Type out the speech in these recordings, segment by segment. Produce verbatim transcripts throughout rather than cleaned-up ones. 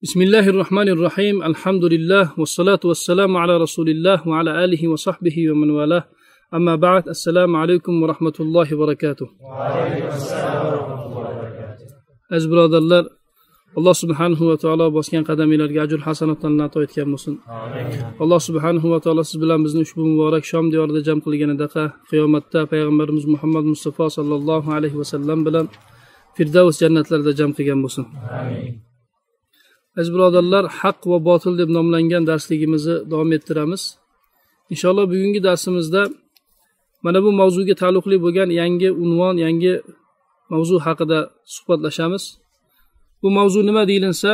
Bismillahirrahmanirrahim. Alhamdulillah. Vassalatu vassalamu ala Rasulillah va ala alihi va sahbihi va man valah. Amma ba'd. Assalomu alaykum va rahmatullohi va barakatuh. Va alaykum assalom va rahmatullohi va barakatuh. Aziz birodarlar, Alloh subhanahu va taolo bosgan qadamingizga ajr hasanatlarni ato etgan bo'lsin. Amin. Alloh subhanahu va taolo siz bilan bizni ushbu muborak Shom diyorida jam qilganidaqa qiyomatda payg'ambarimiz Muhammad Mustafa sallallohu alayhi va sallam bilan Firdavs jannatlarida jam qilgan bo'lsin. Amin. Aziz birodarlar, haq va botil deb nomlangan darsligimizni davom ettiramiz. Inshaalloh bugungi darsimizda mana bu mavzuga taalluqli bo'lgan yangi unvon, yangi mavzu haqida suhbatlashamiz. Bu mavzu nima deyilsa,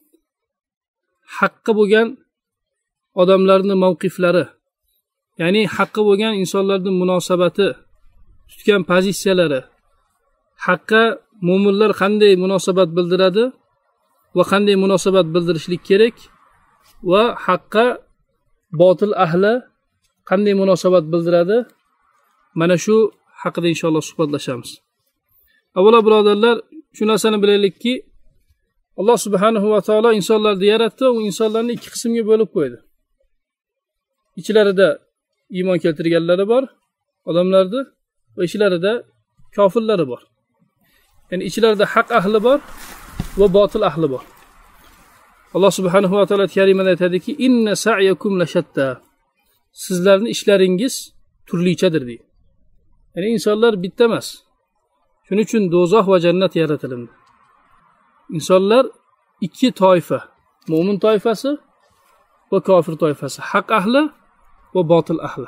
haqqa bo'lgan odamlarning mavqiflari, ya'ni haqqa bo'lgan insonlarning munosabati, tutgan pozitsiyalari, haqqa mu'minlar qanday munosabat bildiradi va qanday munosabat bildirishlik kerak va haqqa botil ahli qanday munosabat bildiradi, mana shu haqida inshaalloh suhbatlashamiz. Avvalo birodarlar, shu narsani bilaylikki, Alloh subhanahu va taolo insonlarni yaratdi, u insonlarni ikki qismga bo'lib qo'ydi. Ichlarida iymon keltirganlari bor, odamlarni, va ichlarida kofirlari bor. Ya'ni ichlarida haq ahli bor va botil ahli bor. Alloh subhanahu va taolo karimada aytadiki, inna sa'yakum lashatta. Sizlarning ishlaringiz turlichadir deydi. Ya'ni insonlar bitta emas. Shuning uchun do'zax va jannat yaratildi. İnsanlar iki toifa, mo'min toifasi va kofir toifasi, haq ahli va botil ahli.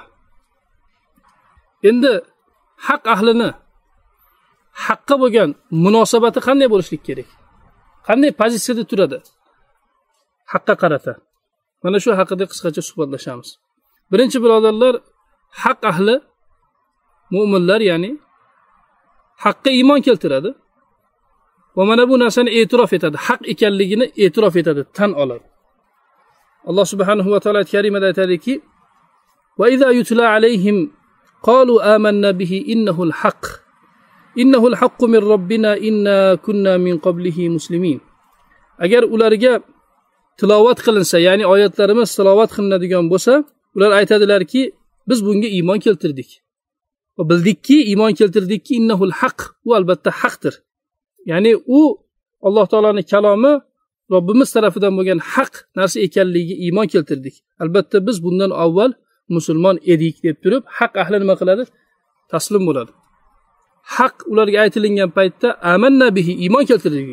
Endi haq ahlini haqqa bo'lgan munosabati qanday bo'lishlik kerak? Qanday pozitsiyada turadi? Haqqa qarata. Mana shu haqida qisqacha suhbatlashamiz. Birinchi birodarlar, haq ahli mo'minlar, ya'ni haqqa iymon keltiradi. Va mana bu narsani e'tirof etadi, haq ekanligini e'tirof etadi, tan oladi. Alloh subhanahu va taolo karimada aytadiki, va iza yutla alayhim qalu amanna bihi innahu al-haq. Innahu al-haqqu min robbina inna kunna min qablihi muslimin. Agar ularga tilovat qilinsa, ya'ni oyatlarimiz tilovat qilinadigan bo'lsa, ular aytadilarki, biz bunga iymon keltirdik. Va bildikki, iymon keltirdikki, innahu al-haq, u albatta haqdir. Ya'ni u Alloh taolaning kalomi Robbimiz tarafidan bo'lgan haq narsa ekanligiga iymon keltirdik. Albatta biz bundan avval musulmon edik deb turib, haq ahli nima qiladi? Taslim bo'ladi. Haq ularga aytilingan paytda amanna bihi, iymon keltirdik.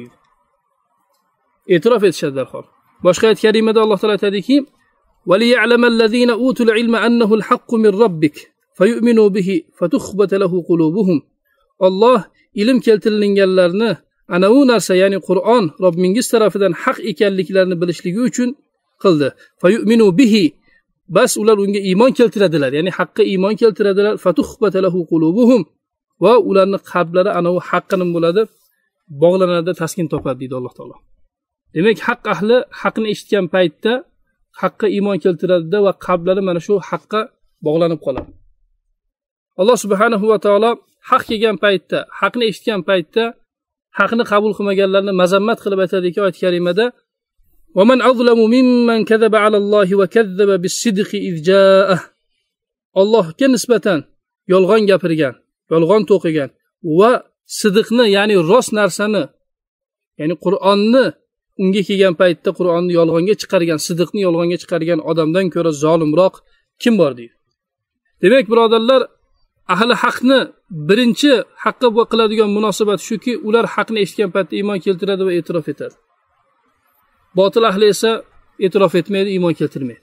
E'tirof etishadi darhol. Boshqa oyat karimada Alloh taolo aytadiki, "Va liya'lamallazina utul ilma annahu al-haqqu min robbik, fayu'minu bihi fatukhbata lahu qulubuhum." Alloh ilm keltirilganlarni ana u narsa, ya'ni Qur'on Robbingiz tarafidan haq ekanliklarini bilishligi uchun qildi. Fayu'minu bihi, bas ular unga iymon keltiradilar, ya'ni haqqa iymon keltiradilar. Fatukhbata lahu qulubuhum, va ularning qalblari ana u haqqa nima bo'ladi? Bog'lanadi, taskin topadi deydi Alloh taolo. Demak, haq ahli haqni eshitgan paytda haqqa iymon keltiradi va qalblari mana shu haqqa bog'lanib qoladi. Alloh subhanahu va taolo haq kelgan paytda, haqni eshitgan paytda haqni qabul qilmaganlarni mazammat qilib aytadiki oyat karimada, "Va man azlamu mimman kazaba alallohi va kazzaba bis-sidqi iz ja'ah." Allohga nisbatan yolg'on gapirgan, yolg'on to'qigan va sidqni, ya'ni rost narsani, ya'ni Qur'onni unga kelgan paytda Qur'onni yolg'onga chiqargan, sidqni yolg'onga chiqargan odamdan ko'ra zolimroq kim bor deydi. Demak, birodarlar, ahli haqni birinchi haqqa qiladigan munosabat shuki, ular haqni eshitgan paytda iymon keltiradi va e'tirof etadi. Botil ahli esa e'tirof etmaydi, iymon keltirmaydi.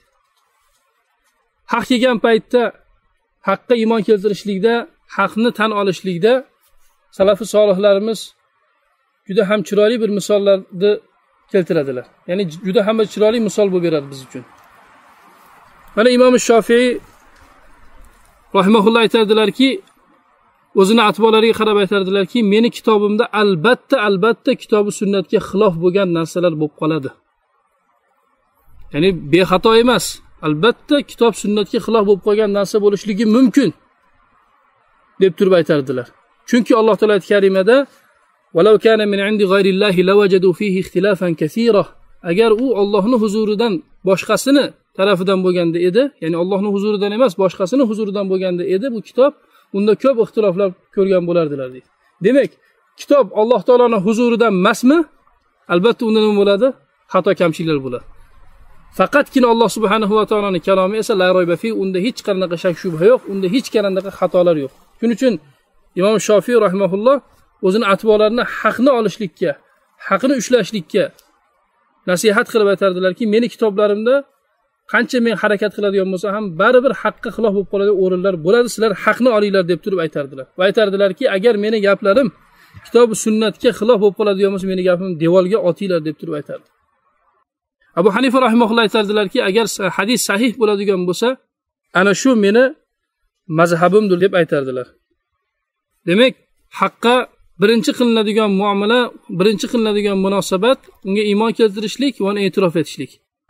Haq kelgan paytda haqqa iymon keltirishlikda, haqni tan olishlikda salafi solihlarimiz juda ham chiroyli bir misollarni keltiradilar. Ya'ni juda ham chiroyli misol bo'lib beradi biz uchun. Mana Imom Shofiy rahimahulloh aytardilarki, o'zini atbolariga qarab aytardilarki, meni kitobimda albatta albatta kitobi sunnatga xilof bo'lgan narsalar bo'lib qoladi. Ya'ni bexato emas, albatta kitob sunnatga xilof bo'lib qolgan narsa bo'lishligi mumkin deb turib aytardilar. Chunki Alloh taolay karimada ولو كان من عند غير الله لوجدوا فيه اختلافا كثيرا agar u Allohning huzuridan boshqasini tarafidan bo'lganda edi, ya'ni Allohning huzuridan emas, boshqasini huzuridan bo'lganda edi, bu kitob unda ko'p ixtiloflar ko'rgan bo'lardilar deydi. Demak, kitob Alloh taoloning huzuridan emasmi? Albatta unda nima bo'ladi? Xato kamchiliklar bo'ladi. Faqatgina Alloh subhanahu va taoloning kalomi esa la royba fi, unda hech qanaqa shak shubha yo'q, unda hech qanaqa xatolar yo'q. Shuning uchun Imom Shofiy rahimahulloh o'zini atbolarini haqni olishlikka, haqni ushlashlikka nasihat qilib aytardilarki, meni kitoblarimda qancha men harakat qiladigan bo'lsa ham baribir haqqa xilof bo'lib qoladigan o'rinlar bo'ladi, sizlar haqni olinglar deb turib aytardilar. Va aytardilarki, agar meni gaplarim kitob va sunnatga xilof bo'lib qoladigan bo'lsa, meni gapimni devorga otinglar deb turib aytardi. Abu Hanifa rahimahulloh aytardilarki, agar hadis sahih bo'ladigan bo'lsa, ana shu meni mazhabimdir deb aytardilar. Demak, haqqa birinchi qilinadigan muomala, birinchi qilinadigan munosabat unga iymon keltirishlik va uni e'tirof etishlik.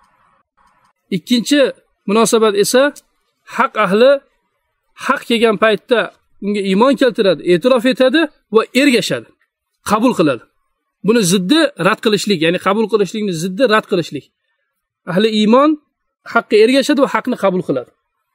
Ikkinchi munosabat esa haq ahli haq kelgan paytda unga iymon keltiradi, e'tirof etadi va ergashadi, qabul qiladi. Buni ziddi rad qilishlik, ya'ni qabul qilishlikni ziddi rad qilishlik. Ahli iymon haqqa ergashadi va haqni qabul qiladi.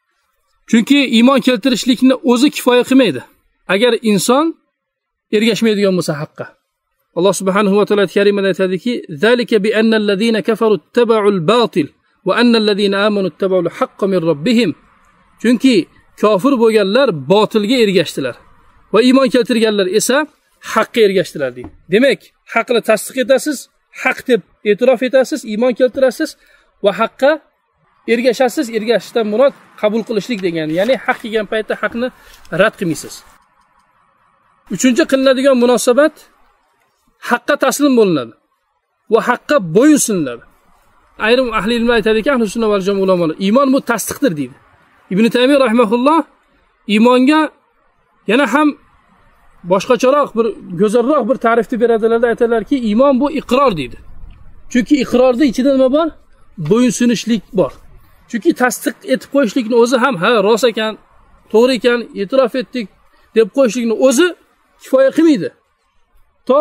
Chunki iymon keltirishlikni o'zi kifoya qilmaydi. Agar inson ergashmaydigan bo'lsa haqqa. Alloh subhanahu va taolo karimada aytadiki, "Zalika bi annal ladina kafaru ittaba'ul batil va annal ladina amanu ittaba'ul haqqa min robbihim." Chunki kofir bo'lganlar botilga ergashdilar va iymon keltirganlar esa haqqa ergashdilar deydi. Demak, haqni tasdiq etasiz, haq deb e'tirof etasiz, iymon keltirasiz va haqqa ergashasiz. Ergashishdan murod qabul qilishlik degani, ya'ni haq kelgan paytda haqni rad qilmaysiz. Uchinchi qilinadigan munosabat haqqa taslim bo'linadi va haqqa bo'ysunlanadi. Ayrim ahli ilmlar aytadiki, ahli sunna va jamoat ulamolar, iymon bu tasdiqdir deydi. Ibn Taymiy rahimahulloh iymonga yana ham boshqacharoq bir go'zalroq bir ta'rifni beradilar, aytadilarki, iymon bu iqror deydi. Chunki iqrorda ichida nima bor? Bo'ysunishlik bor. Chunki tasdiq etib qo'yishlikni o'zi ham ha, rost ekan, to'g'ri ekan, e'tirof etdik deb qo'yishlikni o'zi kifoya qilmaydi. To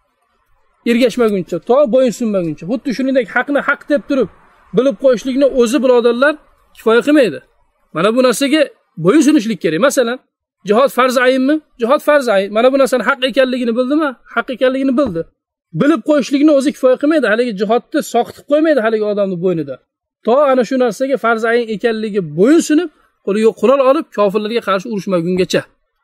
ergashmaguncha, to bo'ysunmaguncha. Xuddi shuningdek haqni haq deb turib bilib qo'yishlikni o'zi birodarlar kifoya qilmaydi. Mana bu narsaga bo'ysunishlik kerak. Masalan, jihod farz aynmi? Jihod farz ayn. Mana bu narsani haq ekanligini bildimi? Haq ekanligini bildi. Bilib qo'yishlikni o'zi kifoya qilmaydi. Haligi jihodni soqitib qo'ymaydi haligi odamning bo'ynida. To ana shu narsaga farz ayn ekanligi bo'ysunib, qo'liga qurol olib kofirlarga qarshi urushmagungacha.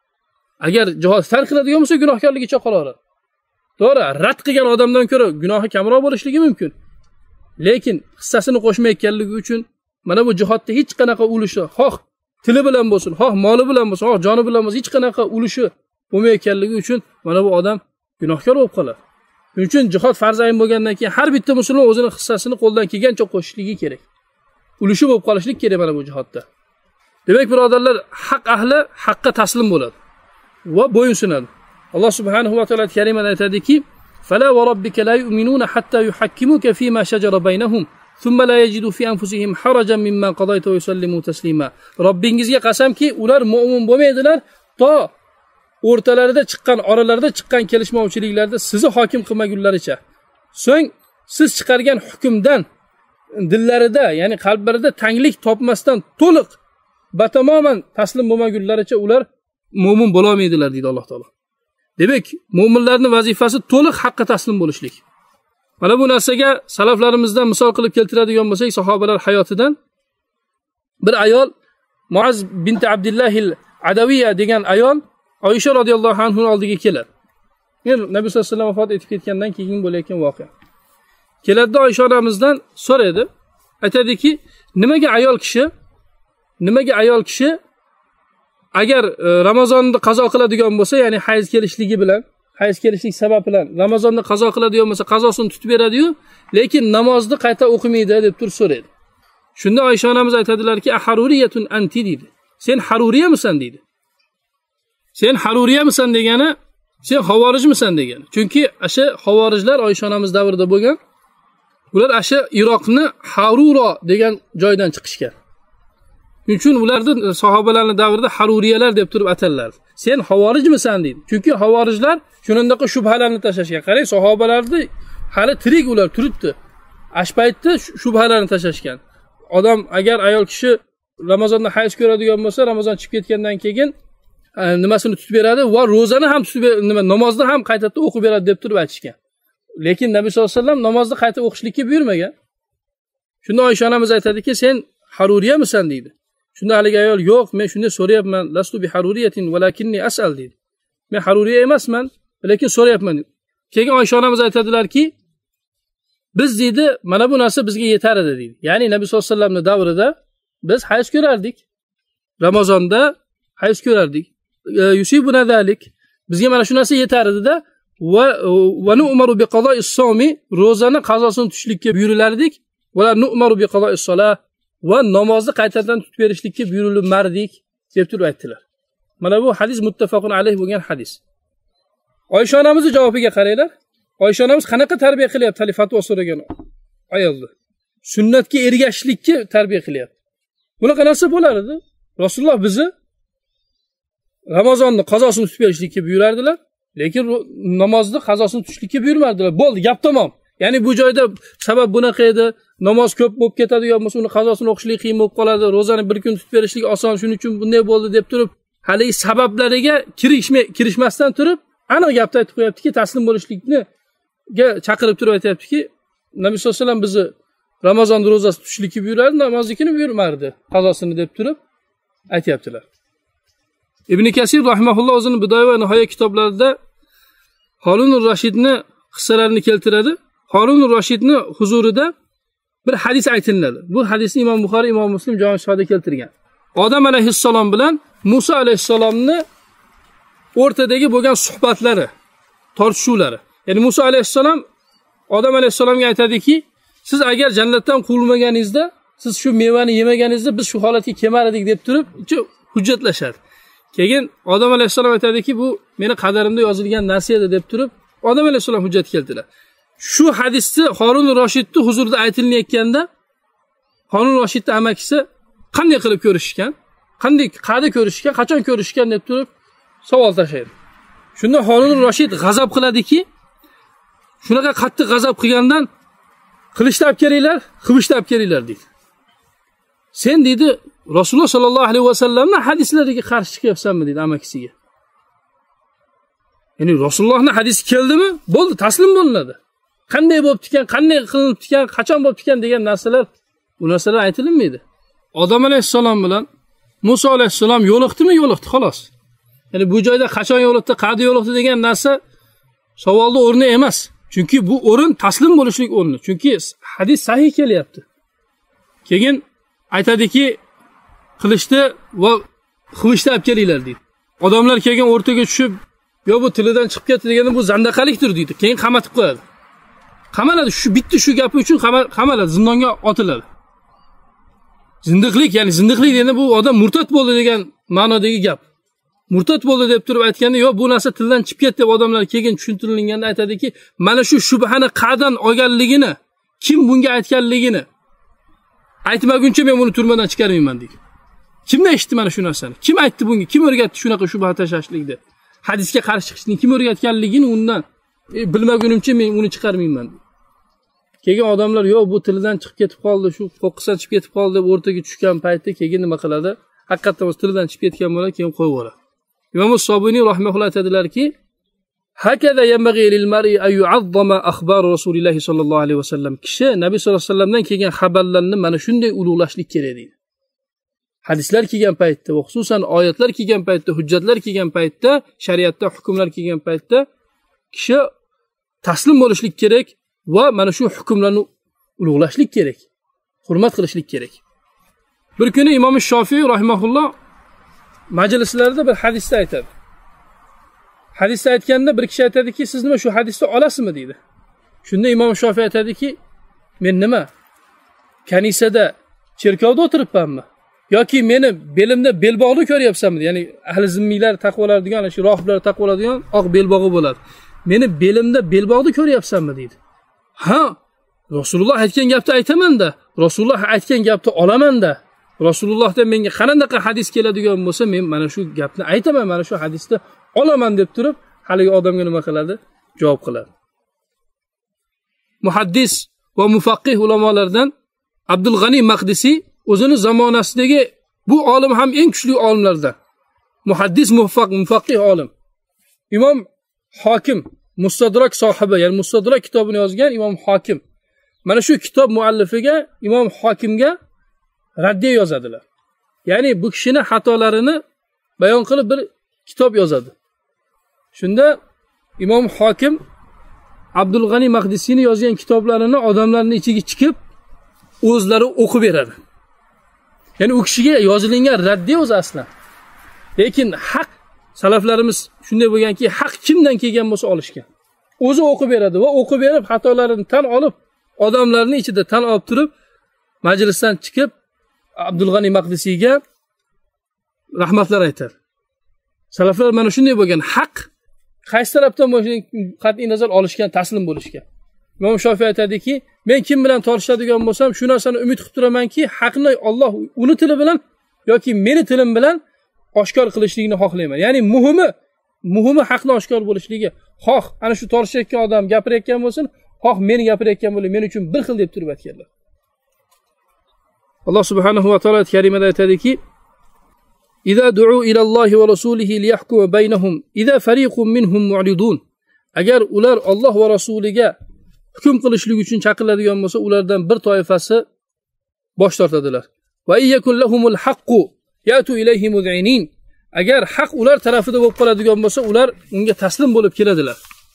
Agar jihod farq qiladigan bo'lsa, gunohkorligicha qolaveradi. To'g'ri, rad qilgan odamdan ko'ra gunohi kamroq bo'lishligi mumkin. Lekin hissasini qo'shmayotganligi uchun mana bu jihodda hech qanaqa ulushi, xoh tili bilan bo'lsin, xoh moli bilan bo'lsin, xoh joni bilan bo'lsin, hech qanaqa ulushi bo'lmayotganligi uchun mana bu odam gunohkor bo'lib qoladi. Shuning uchun jihod farz ayn bo'lgandan keyin har bitta musulmon o'zining hissasini qo'ldan kelgancha qo'shishligi kerak. Ulushi bo'lib qolishlik kerak mana bu jihodda. Demak, birodarlar, haq ahli haqqa taslim bo'ladi va bo'ysunadi. Alloh subhanahu va taolo karimada aytadiki, "Fala va robbika la yu'minuna hatta yuhakkimuka fima shajara baynahum, thumma la yajidu fi anfusihim harajan mimma qadayta va yusallimu taslima." Robbingizga qasamki, ular mu'min bo'lmaydilar to o'rtalarida chiqqan, oralarida chiqqan kelishmovchiliklarda sizni hokim qilmagunlaricha. So'ng siz chiqargan hukmdan dillarida, ya'ni qalblarida tanglik topmasdan to'liq batamoman taslim bo'lmagunlaricha ular mu'min bo'la olmaydilar deydi Alloh taolo. Demak, mu'minlarning vazifasi to'liq haqqa taslim bo'lishlik. Mana bu narsaga salaflarimizdan misol qilib keltiradigan bo'lsak, sahobalar hayotidan bir ayol Muaz bint Abdullah al-Adawiya degan ayol Oysha radhiyallohu anha oldiga keladi. Men Nabiy sollallohu alayhi vasallam vafot etib ketgandan keyin bo'layotgan voqea. Keladi Oysha onamizdan so'raydi. Aytadiki, nimaga ayol kishi, nimaga ayol kishi agar e, Ramazonni qazo qiladigan bo'lsa, ya'ni hayz kelishligi bilan, hayz kelishlik sabab bilan Ramazonni qazo qiladigan bo'lsa, qazosini tutib beradi-yu, lekin namozni qayta o'qimaydi deb turib so'raydi. Shunda Oysha onamiz aytadilarki, "Aharuriyatun anti" deydi. Sen haruriyamisan deydi. Sen haruriyamisan degani, sen havorijmisan degani. Chunki o'sha havorijlar Oysha onamiz davrida bo'lgan. Ular o'sha Iroqni Harura degan joydan chiqishgan. Shuning uchun ularning sahobalarning davrida haruriyalar deb turib ataladi. Sen havorijmisan deydi. Chunki havorijlar shuningdek shubhalarni tashlashgan. Qarang, sahobalarni hali tirik ular turibdi. Ash paytda shubhalarni tashlashgan. Odam agar ayol kishi Ramazonda hayz ko'radigan bo'lsa, Ramazon chiqib ketgandan keyin nimasini tutib beradi va ro'zani ham tutib nima namozni ham qaytadan o'qib beradi deb turib aytishgan. Lekin Nabiy sollallohu alayhi vasallam namozni qayta o'qishlikka buyurmagan. Shunda Oysha onamiz aytadiki, sen haruriyamisan deydi. Shunda haligi ayol, yo'q, men shunday so'rayapman, lastu bi haruriyatin walakinni as'al deydi. Men haruriya emasman, lekin so'rayapman. Keyin Oysha onamiz aytadilarki, biz deydi, mana bu narsa bizga yetar edi deydi. Ya'ni Nabiy sollallohu alayhi vasallamning davrida biz hayz ko'rardik. Ramazonda hayz ko'rardik. Yusibuna zalik. Bizga mana shu narsa yetar edi-da va va nu'maru bi qada'i s-sawmi, ro'zani qazosini tutishlikka buyurilardik. Va nu'maru bi qada'i s-salah, va namozni qaytadan tutib berishlikka buyurilmardik deb turib aytdilar. Mana bu hadis muttafaqun alayh bo'lgan hadis. Oysha onamizning javobiga qaranglar. Oysha onamiz qanaqa tarbiya qilyapti hali fatvo so'ragan ayolni. Sunnatga ergashishlikka tarbiya qilyapti. Bunaqa narsa bo'lar edi. Rasululloh bizni Ramazonni qazosini tutib berishlikka buyurardilar, lekin namozni qazosini tutishlikka buyurmardilar. Bo'ldi, gap tamom. Ya'ni bu joyda sabab bunaqa edi, namoz ko'p bo'lib ketadigan bo'lsa, uni qazosini o'qishlik qiyin bo'lib qoladi, ro'zani bir kun tutib berishlik oson, shuning uchun bunday bo'ldi deb turib, hali sabablariga kirishmay kirishmasdan turib, aniq gapni aytib qo'yaptiki, taslim bo'lishlikni ga chaqirib turib aytayaptiki, Nabiy sollallohu alayhi vasallam bizni Ramazon ro'zasi tutishlikka buyurardi, namoznikini buyurmardi, qazosini deb turib aytayaptilar. Ibn Kasir rahimahulloh o'zining Bidoya va Nihoya kitoblarida Harunur Rashidni qissalarini keltiradi. Harunur Rashidni huzurida bir hadis aytiladi. Bu hadisni Imom Buxoriy, Imom Muslim Jami Shohida keltirgan. Odam alayhissalom bilan Musa alayhissalomni o'rtadagi bo'lgan suhbatlari, tortishuvlari. Ya'ni Musa alayhissalom Odam alayhissalomga aytadiki, siz agar jannatdan quvilmaganingizda, siz shu mevani yemaganingizda biz shu holatga kelmar edik deb turib, hujjatlashadi. Keyin Odam alayhissalom aytadiki, bu meni qadarimda yozilgan narsa edi deb turib, Odam alayhissalom hujjat keltirdilar. Shu hadisni Harun Rashidning huzurida aytilayotganda, Harun Rashidning amakisi qanday qilib ko'rishgan, qanday qada ko'rishgan, qachon ko'rishgan deb turib savol tashlaydi. Shunda Harun Rashid g'azab qiladiki, shunaqa qattiq g'azab qilgandan qilishni olib kelinglar, qivishni olib kelinglar deydi. Sen deydi, Rasululloh sallallohu alayhi vasallamning hadislariga qarshi chiqyapsanmi deydi amakisiga. Ya'ni Rasulullohning hadisi keldimi? Bo'ldi, taslim bo'linadi. Qanday bo'lib ekan, qanday qilinib ekan, qachon bo'lib ekan degan narsalar, bu narsalar aytilmaydi. Odam alayhissalom bilan Musa alayhissalom yo'liqdimi? Yo'liqdi, xolos. Ya'ni bu joyda qachon yo'liqdi, qanday yo'liqdi degan narsa savolda o'rni emas. Chunki bu o'rin taslim bo'lishlik o'rni. Chunki hadis sahih kelyapti. Keyin aytadiki, qilishdi va qivishni olib kelinglar deydi. Odamlar keyin o'rtaga tushib, yo bu tilidan chiqib ketdi deganda bu zandaqalikdir deydi. Keyin qamatib qo'yadi. Qamaladi, shu bitti shu gapi uchun qamaladi, zindonga otiladi. Zindiqlik, ya'ni zindiqlik deganda bu odam murtad bo'ldi degan ma'nodagi gap. Murtad bo'ldi deb turib aytganda, yo bu narsa tildan chiqib ketdi deb odamlar keyin tushuntirilganda aytadiki, mana shu shubhani qaydan olganligini, kim bunga aytganligini aytmaguncha men buni turmadan chiqarmayman deydi. Kimdan eshitdi mana shu narsani? Kim aytdi bunga? Kim o'rgatdi shunaqa shubha tashlashlikni? Hadisga qarshi chiqishni kim o'rgatganligini undan e, bilmagunimcha men uni chiqarmayman. Keyin odamlar, yo bu tilidan chiqib ketib qoldi, shu qo'qqisdan chiqib ketib qoldi deb o'rtaga tushgan paytda keyin nima qiladi? Haqiqatan o'z tilidan chiqib ketgan bo'ladi, keyin qo'yib yuboradi. Imom Sobuniy rahimahulloh aytadilarki, hakaza yanbaghi lil mar'i ay yu'azzama akhbar Rasululloh sallallohu alayhi vasallam. Kishi Nabiy sallallohu alayhi vasallamdan kelgan xabarlarni mana shunday ulug'lashlik kerak deydi. Hadislar kelgan paytda va xususan oyatlar kelgan paytda, hujjatlar kelgan paytda, shariatda hukmlar kelgan paytda kishi taslim bo'lishlik kerak va mana shu hukmlarni ulug'lashlik kerak, hurmat qilishlik kerak. Bir kuni Imom Shofiy rahimahulloh majlislarida bir hadisda aytadi. Hadisda aytganda bir kishi aytadiki, siz nima shu hadisni olasizmi deydi. Shunda Imom Shofiy aytadiki, men nima? Kanisada, cherkovda o'tiribmanmi? Yoki meni belimda belbog'ni ko'ryapsanmi? Ya'ni ahli zimmiylar taqvolardigan, shu rohiblar taqvoladigan oq belbog'i bo'ladi. Meni belimda belbog'ni ko'ryapsanmi deydi. Ha, Rasululloh aytgan gapni aytaman-da, Rasululloh aytgan gapni olaman-da. Rasulullohdan menga qanday hadis keladigan bo'lsa, men mana shu gapni aytaman, mana shu hadisni olaman deb turib, haligi odamga nima qiladi? Javob qiladi. Muhaddis va mufaqqih ulamolardan Abdul G'ani Maqdisi o'zini zamonasidagi bu olim ham eng kuchli olimlardan. Muhaddis, mufaqqih, mufaqqih olim. Imom Hokim Mustadrak sohibi, ya'ni Mustadrak kitobini yozgan Imom Hokim. Mana shu kitob muallifiga Imom Hokimga raddiya yozadilar. Ya'ni bu kishining xatolarini bayon qilib bir kitob yozadi. Shunda Imom Hokim Abdul G'ani Maqdisini yozgan kitoblarini odamlarning ichiga chiqib o'zlari o'qib beradi. Ya'ni u kishiga yozilgan raddiya o'zi aslan. Lekin haq salaflarimiz shunday bo'lganki, haq kimdan kelgan bo'lsa olishgan. O'zi o'qib beradi va o'qib berib xatolarini tan olib, odamlarning ichida tan olib turib, majlisdan chiqib Abdul G'ani Maqdisiga rahmatlar aytadi. Salaflar mana shunday bo'lgan, haq qaysi tarafdan bo'lishidan qat'iy nazar olishgan, taslim bo'lishgan. Imom Shofiy aytadiki, men kim bilan tortishadigan bo'lsam, shu narsani umid qilib turamanki, haqni Alloh uni tili bilan yoki meni tilim bilan oshkor qilishligini xohlayman. Ya'ni muhimi, muhimi haqni oshkor bo'lishligi. Xoh ana shu tortishayotgan odam gapirayotgan bo'lsin, xoh meni gapirayotgan bo'lib, men uchun bir xil deb turib aytganlar. Alloh subhanahu va taolo karimada aytadiki, "İza du'u ila Allohi va rasulihi liyahkuma baynahum, iza fariqun minhum mu'ridun." Agar ular Alloh va rasuliga hukm qilishlik uchun chaqiriladigan bo'lsa, ulardan bir toifasi bosh tortadilar. Va iyakun lahumul haqqu yatu ilayhi mud'inin. Agar haq ular tarafida bo'lib qoladigan bo'lsa, ular unga taslim bo'lib keladilar.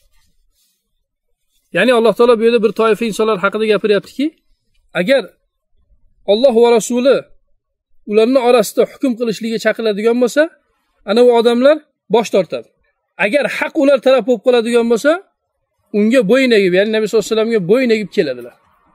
Ya'ni Alloh taolo bu yerda bir toifa insonlar haqida gapiryaptiki, agar Alloh va rasuli ularning orasida hukm qilishligiga chaqiradigan bo'lsa, ana u odamlar bosh tortadi. Agar haq ular taraf bo'lib qoladigan bo'lsa, unga bo'yin egib, ya'ni Nabiy sollallohu alayhi vasallamga bo'yin egib keladilar.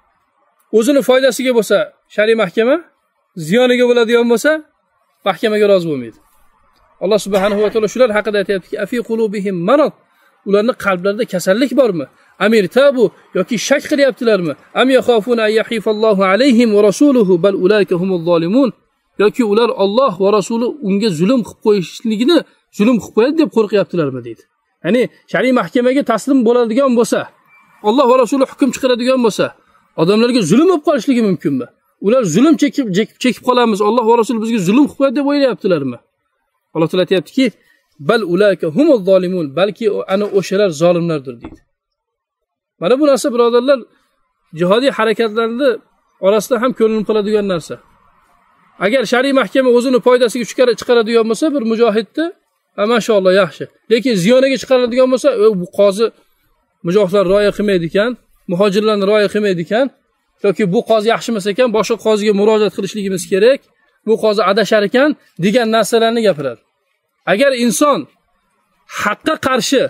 O'zini foydasiga bo'lsa, shariy mahkama, ziyoniga bo'ladigan bo'lsa, mahkamaga rozi bo'lmaydi. Alloh subhanahu va taolo shular haqida aytayaptiki, afi qulubihim marad. Ularning qalblarida kasallik bormi? Amir tabu yoki shak qilyaptilarmi? Am yakhafuna ay yahifallohu alayhim va rasuluhu bal ulaika humuz zolimun. Yoki ular Alloh va rasuli unga zulm qilib qo'yishligini, zulm qilib qo'yadi deb qo'rqyaptilarmi deydi. Ya'ni shariy mahkamaga taslim bo'ladigan bo'lsa, Alloh va rasuli hukm chiqaradigan bo'lsa, odamlarga zulm bo'lib qolishligi mumkinmi? Ular zulm chekib chekib qolamiz, Alloh va rasuli bizga zulm qilib qo'yadi deb o'ylayaptilarmi? Alloh taolo aytayaptiki, bal ulayka humuz zolimun, balki ana o'shalar zolimlardir deydi. Mana bu narsa birodarlar, jihodiy harakatlarning orasida ham ko'rinib qoladigan narsa. Agar shariy mahkama o'zini foydasiga chiqaradigan bo'lsa, bir mujohidni, ha mashalloh yaxshi. Lekin ziyoniga chiqaradigan bo'lsa, bu qozi mujohidlar rioya qilmaydi ekan, muhojirlarni rioya qilmaydi ekan, yoki bu qozi yaxshi emas ekan, boshqa qoziga murojaat qilishligimiz kerak, bu qozi adashar ekan degan narsalarni gapiradi. Agar inson haqqa qarshi,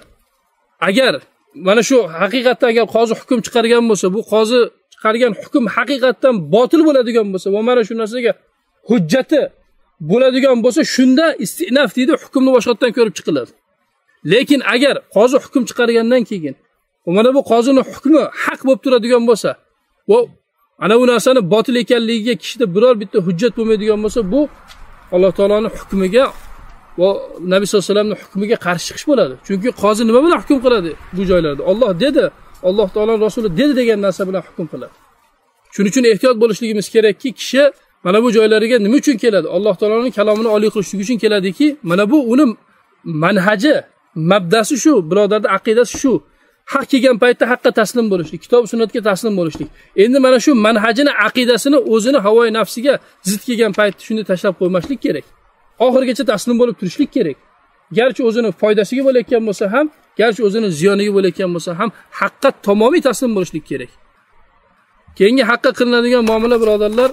agar mana shu haqiqatda agar qozi hukm chiqargan bo'lsa, bu qozi chiqargan hukm haqiqatdan botil bo'ladigan bo'lsa va mana shu narsaga hujjati bo'ladigan bo'lsa, shunda istinaf deydi, hukmni boshqatdan ko'rib chiqiladi. Lekin agar qozi hukm chiqargandan keyin va mana bu qozining hukmi haq bo'lib turadigan bo'lsa, va ana bu narsani botil ekanligiga kishida biror bitta hujjat bo'lmaydigan bo'lsa, bu Alloh taoloning hukmiga va Nabiy sollallohu alayhi vasallamning hukmiga qarshi chiqish bo'ladi. Chunki qozi nima bilan hukm qiladi bu joylarda? Alloh dedi, Alloh taoloning rasuli dedi degan narsa bilan hukm qiladi. Shuning uchun ehtiyot bo'lishligimiz kerakki, kishi mana bu joylariga nima uchun keladi? Alloh taoloning kalomini oliy qilishlik uchun keladiki, mana bu uni manhaji, mabdasi shu, birodarning aqidasi shu. Haq kelgan paytda haqqa taslim bo'lishlik, kitob sunnatga taslim bo'lishlik. Endi mana shu manhajini, aqidasini o'zini havoyi nafsiga zid kelgan paytda shuni tashlab qo'ymaslik kerak. Oxirgacha taslim bo'lib turishlik kerak. Garchi o'zini foydasiga bo'layotgan bo'lsa ham, garchi o'zini ziyoniga bo'layotgan bo'lsa ham, haqqa tamomiy taslim bo'lishlik kerak. Keyingi haqqa qilinadigan muomala birodarlar,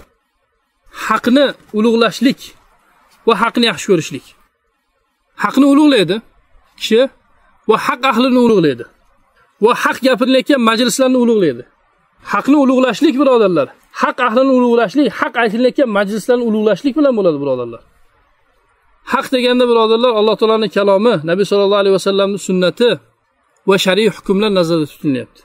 haqni ulug'lashlik va haqni yaxshi ko'rishlik. Haqni ulug'laydi kishi va haq ahlini ulug'laydi. Va haq gapirilayotgan majlislarni ulug'laydi. Haqni ulug'lashlik birodarlar, haq ahlini ulug'lashlik, haq aytilayotgan majlislarni ulug'lashlik bilan bo'ladi birodarlar. Haq deganda birodarlar, Alloh taolaning kalomi, Nabiy sollallohu alayhi vasallamning sunnati va shariy hukmlar nazarda tutilyapti.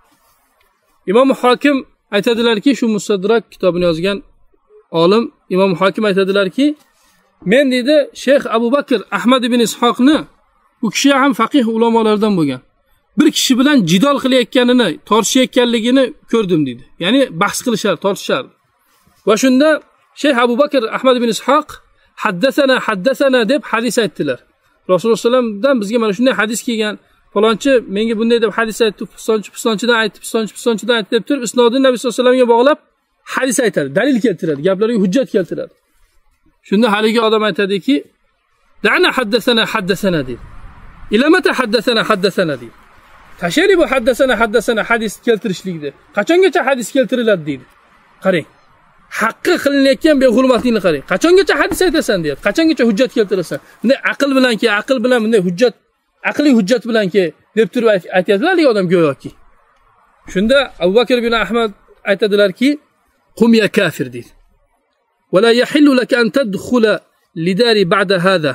Imom Hokim aytadilarki, shu Mustadrak kitobini yozgan olim Imom Hokim aytadilarki, men dedi Sheyx Abu Bakr Ahmad ibn Ishoqni, u kishi ham faqih ulamolardan bo'lgan. bir kishi bilan jidol qilayotganini, tortishayotganligini ko'rdim dedi. Ya'ni bahs qilishar, tortishar. Va shunda Shayx Abu Bakr Ahmad ibn Ishoq haddasana haddasana deb hadis aytdilar. Rasululloh sollallohu alayhi vasallamdan bizga mana shunday hadis kelgan. Falonchi menga bunday deb hadis aytdi, pistonchi pistonchidan aytdi, pistonchi pistonchidan aytdi deb turib isnodini Nabiy sollallohu alayhi vasallamga bog'lab hadis aytadi, dalil keltiradi, gaplariga hujjat keltiradi. Shunda haligi odam aytadiki, "Da'na haddasana haddasana" deydi. "Ilamata haddasana haddasana" deydi. Tashari bu haddasana haddasana hadis keltirishlikdi. Qachongacha hadis keltiriladi deydi. Qarang. Haqqi qilinayotgan behurmatlikni qarang. Qachongacha hadis aytasan deyapti. Qachongacha hujjat keltirasan? Bunday aql bilan ki, aql bilan bunday hujjat, aqliy hujjat bilan ki deb turib aytadilar odam go'yoki. Shunda Abu Bakr ibn Ahmad aytadilarki, "Qum ya kafir" deydi. "Va la yahillu laka an tadkhula lidari ba'da hada."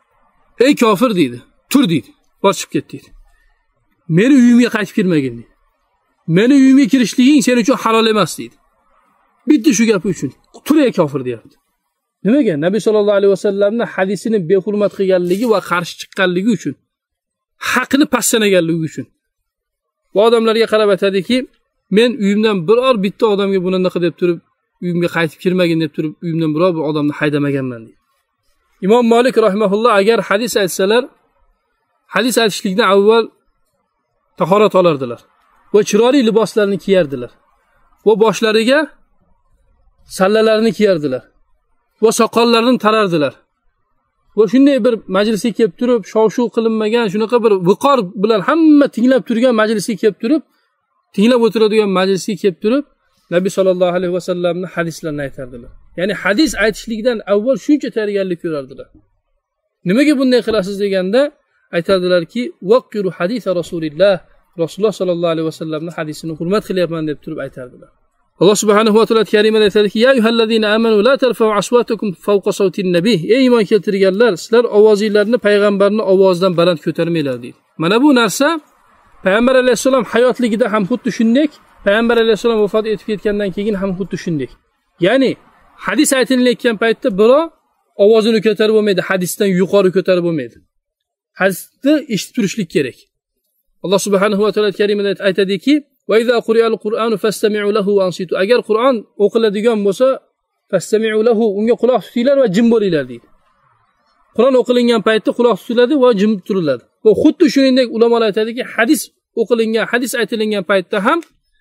Ey kofir deydi. Tur deydi. Bosib ket deydi. Meni uyimga qaytib kirmagin deydi. Meni uyimga kirishliging sen uchun halol emas deydi. Bitti shu gapi uchun. Tur ey kofir deyapti. Nimaga? Nabiy sallallohu alayhi vasallamning hadisini behurmat qilganligi va qarshi chiqqanligi uchun. Haqni passanaganligi uchun. Bu odamlarga qarab aytadiki, men uyimdan biror bitta odamga bunaqa deb turib, uyimga qaytib kirmagin deb turib, uyimdan biror bir odamni haydamaganman deydi. Imom Malik rahimahulloh agar hadis aytsalar, hadis aytishlikdan avval tahorat olardilar va chiroyli liboslarni kiyardilar. Va boshlariga sallalarini kiyardilar va soqollarini tarardilar. Va shunday bir majlisga kelib turib, shov-shuv qilinmagan, shunaqa bir viqor bilan hamma tinglab turgan majlisga kelib turib, tinglab o'tiradigan majlisga kelib turib, Nabiy sallallohu alayhi vasallamning hadislarini aytardilar. Ya'ni hadis aytishlikdan avval shuncha tayyorgarlik ko'rardilar. Nimaga bunday qilasiz deganda aytardilarki, "Waqqiru hadisa Rasulillah", Rasululloh sallallohu alayhi vasallamning hadisini hurmat qilyapman deb turib aytardilar. Alloh subhanahu va taolo karimada aytadiki, "Ya ayyuhallazina amanu la tarfa'u aswatakum fawqa sawtin nabiy." Ey iymon keltirganlar, sizlar ovozinglarni payg'ambarning ovozidan baland ko'tarmanglar deydi. Mana bu narsa payg'ambar alayhisalom hayotligida ham xuddi shunday, payg'ambar alayhisalom vafot etib ketgandan keyin ham xuddi shunday. Ya'ni hadis aytilayotgan paytda birov ovozini ko'tarib bo'lmaydi, hadisdan yuqori ko'tarib bo'lmaydi. Hadisni eshitib turishlik kerak. Alloh subhanahu va taolo karimada aytadiki, "Va iza quriyal Qur'anu fastami'u lahu wa ansitu." Agar Qur'on o'qiladigan bo'lsa, fastami'u lahu, unga quloq tutinglar va jim bo'linglar deydi. Qur'on o'qilingan paytda quloq tutiladi va jim turiladi. Va xuddi shuningdek ulamolar aytadiki, hadis o'qilingan, hadis aytilingan paytda ham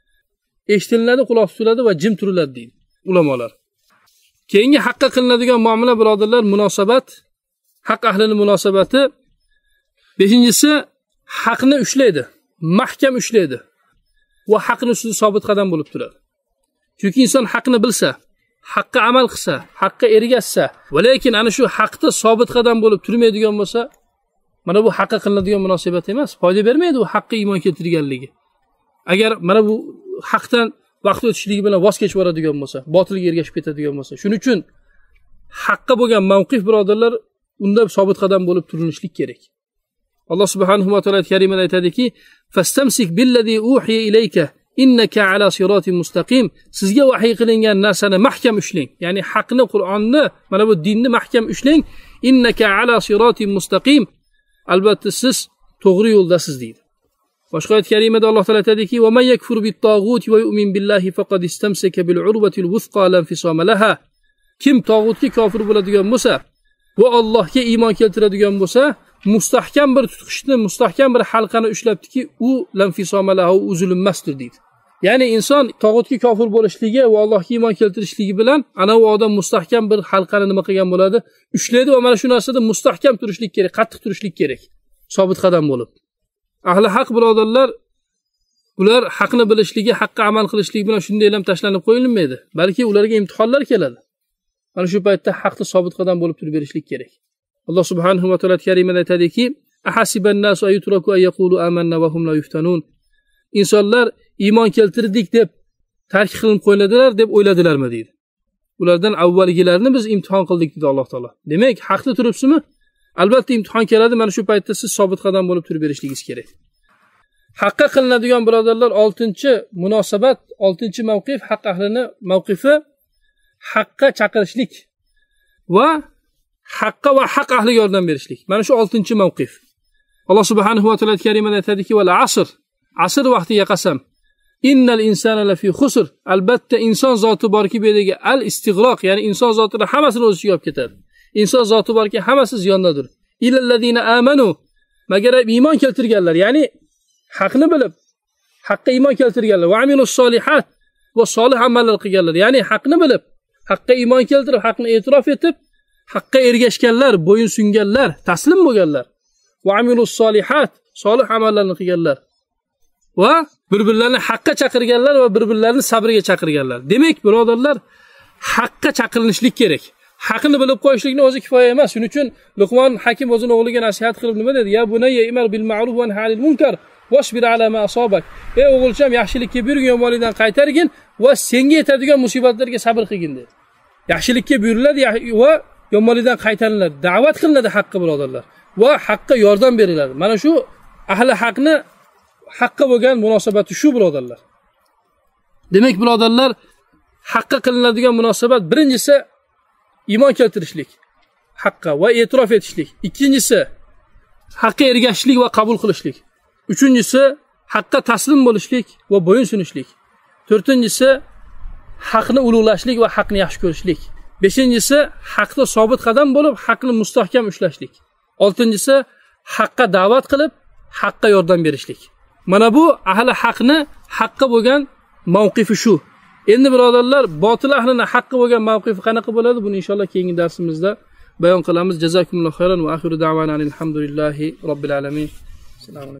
eshitiladi, quloq tutiladi va jim turiladi deydi ulamolar. Keyingi haqqa qilinadigan muomala birodarlar, munosabat, haq ahlining munosabati. beshinchisi, haqni ushlaydi, mahkam ushlaydi va haqning ustida sobit qadam bo'lib turadi. Chunki inson haqni bilsa, haqqa amal qilsa, haqqa ergashsa, va lekin ana shu haqda sobit qadam bo'lib turmaydigan bo'lsa, mana bu haqqa qilinadigan munosabat emas, foyda bermaydi u haqqa iymon keltirganligi. Agar mana bu haqdan vaqt o'tishligi bilan voz kechib boradigan bo'lsa, botilga ergashib ketadigan bo'lsa, shuning uchun haqqa bo'lgan mavqif birodarlar, unda sobit qadam bo'lib turilishlik kerak. Alloh subhanahu va taolo karimada aytadiki, "Fastamsik billazi uhiya ilayka innaka ala siratin mustaqim." Sizga vahiy qilingan narsani mahkam ushlang. Ya'ni haqni, Qur'onni, mana bu dinni mahkam ushlang. Innaka ala siratin mustaqim. Albatta siz to'g'ri yo'ldasiz deydi. Boshqa oyat karimada Alloh taolo aytadiki, "Va man yakfur bit-tag'ut va yu'min billahi faqad istamsaka bil-urwatil wuthqa la infisama laha." Kim tog'utga kofir bo'ladigan bo'lsa va Allohga iymon keltiradigan bo'lsa, mustahkam bir tutqishni, mustahkam bir halqani ushlabdiki, u lanfisomalaha, uzilmasdir deydi. Ya'ni inson tog'utga kofir bo'lishligi va Allohga iymon keltirishligi bilan ana u odam mustahkam bir halqani nima qilgan bo'ladi? Ushlaydi va mana shu narsada mustahkam turishlik kerak, qattiq turishlik kerak, sobit qadam bo'lib. Ahli haq birodarlar, ular haqni bilishligi, haqqa amal qilishligi bilan shunday ham tashlanib qo'yilmaydi, balki ularga imtihonlar keladi. Mana shu paytda haqda sobit qadam bo'lib turib berishlik kerak. Alloh subhanahu va taolo karimada aytadiki, "Ahasiban nasu ayutraku ay yaqulu amanna va hum la yuftanun." Insonlar iymon keltirdik deb tark qilinib qo'yiladilar deb o'yladilarmi deydi. Ulardan avvalgilarni biz imtihon qildik dedi Alloh taolo. Demak, haqda turibsizmi? Albatta imtihon keladi, mana shu paytda siz sobit qadam bo'lib turib berishligingiz kerak. Haqqa qilinadigan birodarlar, oltinchi munosabat, oltinchi mavqif, haq ahlining mavqifi haqqa chaqirishlik va haqqa va haq ahliga yordam berishlik. Mana shu oltinchi mavqif. Alloh subhanahu va taolo karimada aytadiki: "Val asr." Asr vaqtiga qasam. Innal insana lafi khusr. Albatta inson zoti borki, bu yerdagi al istig'roq, ya'ni inson zotini hammasini o'z ichiga olib ketadi. Inson zoti borki, hammasi ziyondadir. Illallazina amanu. Magar iymon keltirganlar, ya'ni haqni bilib, haqqa iymon keltirganlar, va amilus solihat, va solih amallar qilganlar, ya'ni haqni bilib, haqqa iymon keltirib, haqni e'tirof etib, haqqa ergashganlar, bo'yin sunganlar, taslim bo'lganlar. Va amilus solihat, solih amallarni qilganlar. Va bir-birlarini haqqa chaqirganlar va bir-birlarini sabrga chaqirganlar. Demak, birodarlar, haqqa chaqirilishlik kerak. Haqni bilib qo'yishlikni o'zi kifoya emas. Shuning uchun Luqman Hakim o'zining o'g'liga nasihat qilib nima dedi? Ya bunayya imar bil ma'ruf va nahy anil munkar wasbir ala ma asabak. Ey o'g'ilcham, yaxshilikka buyurgin, yomonlikdan qaytargin va senga yetadigan musibatlarga sabr qilgin dedi. Yaxshilikka buyuriladi va yomonlikdan qaytariladi. Da'vat qilinadi haqqa, birodarlar. Va haqqa yordam beriladi. Mana shu ahli haqni haqqa bo'lgan munosabati shu, birodarlar. Demak, birodarlar, haqqa qilinadigan munosabat birinchisi iymon keltirishlik, haqqa va e'tirof etishlik. Ikkinchisi haqqa ergashishlik va qabul qilishlik. Uchinchisi haqqa taslim bo'lishlik va bo'yin sunishlik. To'rtinchisi haqni ulug'lashlik va haqni yaxshi ko'rishlik. Beshinchisi haqda sobit qadam bo'lib, haqni mustahkam ushlashlik. Oltinchisi haqqa da'vat qilib, haqqa yordam berishlik. Mana bu ahli haqni haqqa bo'lgan mavqifi shu. Endi birodarlar, botil ahlini haqqa bo'lgan mavqifi qanaqa bo'ladi? Buni inshaalloh keyingi darsimizda bayon qilamiz. Jazakumullohu xayran va axiru da'vana alhamdulillahi robbil alamin. Assalomu alaykum.